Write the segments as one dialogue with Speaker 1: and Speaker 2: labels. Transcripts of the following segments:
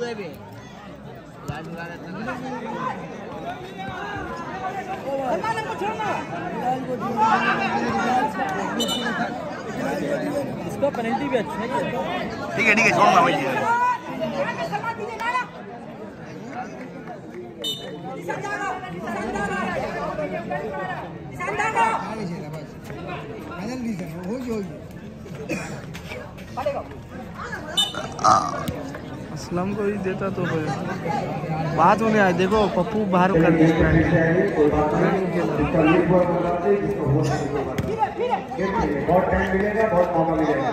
Speaker 1: इसका पेनल्टी भी अच्छा है।
Speaker 2: ठीक है छोड़ना भाई।
Speaker 1: असलम को ही देता तो बात होने आए। देखो पप्पू बाहर कर दिया।
Speaker 3: बहुत टाइम मिलेगा, बहुत मौका मिलेगा।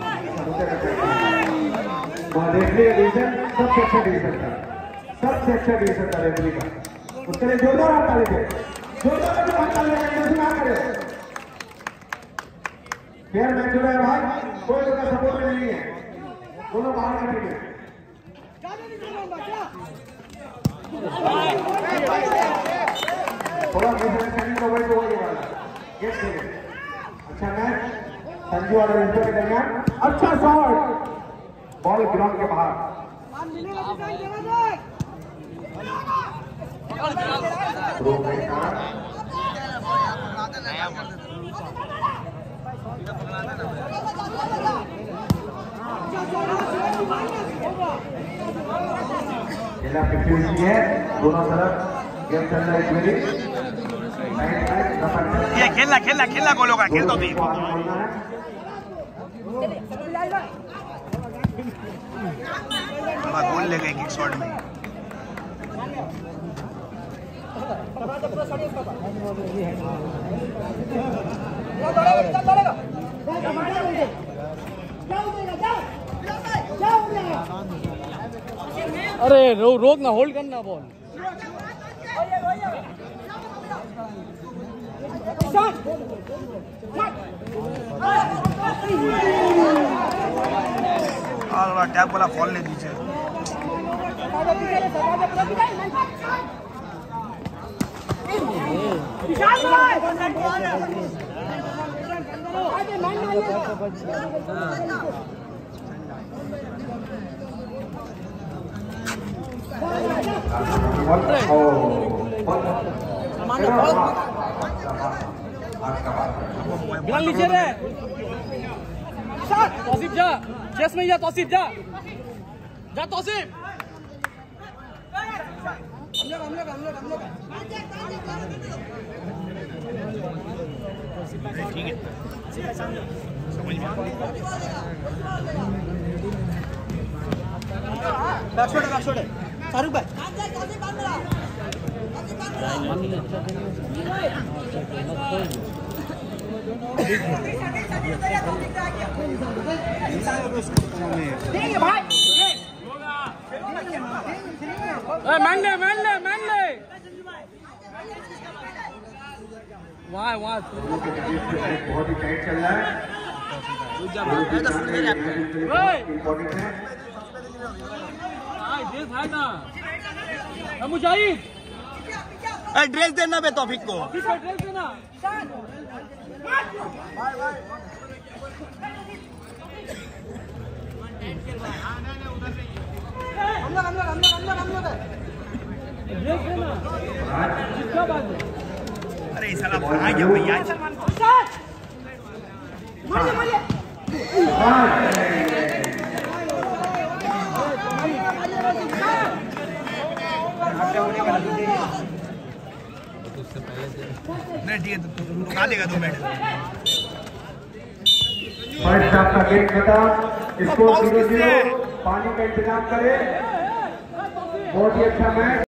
Speaker 3: रेफरी का डिसीजन सबसे अच्छा डिसीजन था, सबसे अच्छा डिसीजन था रेफरी का। उसके लिए जोरदार हाथ ताली दे, जोरदार हाथ ताली ना करे। फेयर मैच हो रहा है भाई, कोई उनका सपोर्ट में नहीं है, दोनों बाहर करेंगे। थोड़ा मिसअंडरस्टैंडिंग को वही होने वाला। गेट खेले अच्छा मैच संजू और रविंद्र के दरमियान। अच्छा शॉट, बॉल ग्राउंड के बाहर। जिला 50 है, दोनों तरफ गेम चल रहा है।
Speaker 2: ये खेलना गोलों का खेल तो भी गोल ले गए किक शॉट में।
Speaker 1: अरे रोक ना, होल्ड करना बॉल।
Speaker 2: टैप वाला फॉल ले दीजिए।
Speaker 1: नीचे रे तौसीफ जा, चेस में जा तौसीफ जा तौसीफ।
Speaker 2: ठीक है समझ में।
Speaker 1: बैक शॉट है शाहरुख भाई। मान ले वहाँ
Speaker 3: बहुत ही टाइट चल रहा है। इम्पोर्टेंट है
Speaker 1: मुजाहिद
Speaker 2: ड्रेस देना बे तौफीक को।
Speaker 1: ड्रेस देना।
Speaker 2: अरे साला कहाँ गया भैया। नहीं ठीक है तो रुका देगा 2 मिनट।
Speaker 3: फर्स्ट हाफ का गेम खत्म, इसको 0-0 पानी का इंतजाम करें। बहुत ही अच्छा मैच।